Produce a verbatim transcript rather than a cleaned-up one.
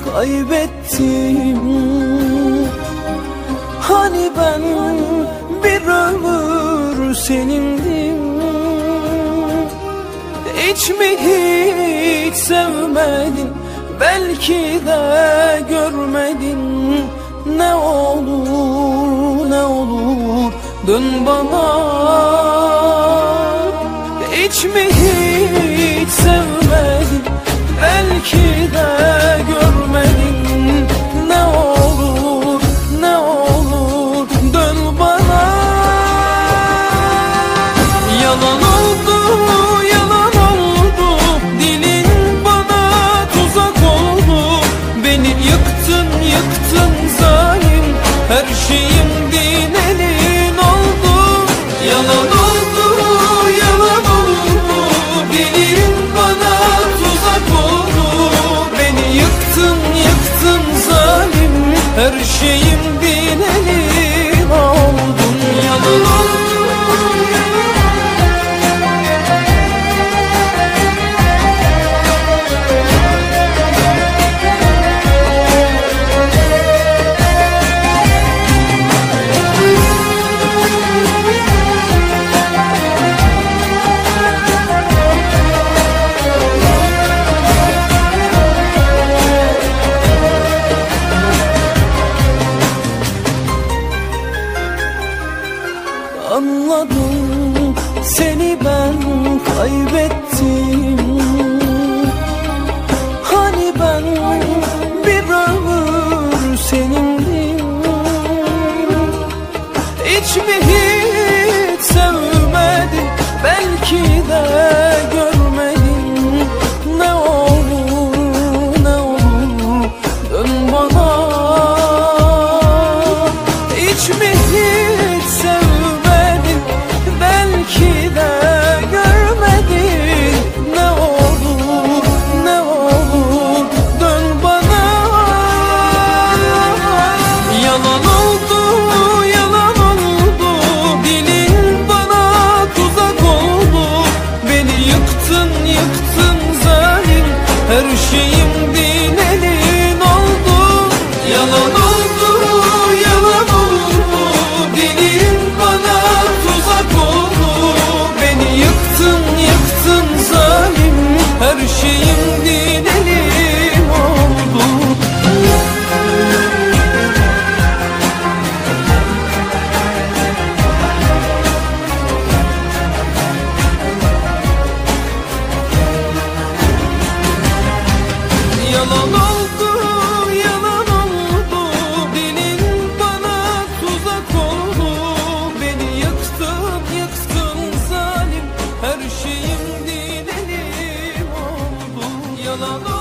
kaybettim. Hani ben bir ömür senindim. Hiç mi hiç sevmedin, belki de görmedin. Ne olur ne olur dön bana. Hiç mi hiç sevmedin, belki de görmedin. Ne olur ne olur dön bana. Yalan oldu yalan oldu, dilin bana tuzak oldu. Beni yıktın yıktın zalim, her şeyim din elin oldu. Yalan oldu yalan oldu, dilin bana tuzak oldu. Beni yıktın yıktın zalim, her şeyim din elin oldun. Yalan oldu. Anladım, seni ben kaybettim. Hani ben bir ömür senindim. Hiç mi hiç sevmedin, belki de görmedin. Ne olur ne olur dön bana. Hiç mi hiç sevmedin, belki de görmedin. Ne olur ne olur dön bana. Yalan oldu yalan oldu, dilin bana tuzak oldu. Beni yıktın yıktın zalim, her şeyim din elin oldu. Yalan oldu yalan oldu, dilin bana tuzak oldu. Beni yıktın yıktın zalim, her şeyim din elim oldu. Yalan oldu yalan oldu, dilin bana tuzak oldu. Beni yıktın yıktın zalim, her şeyim din elim oldu. Yalan oldu.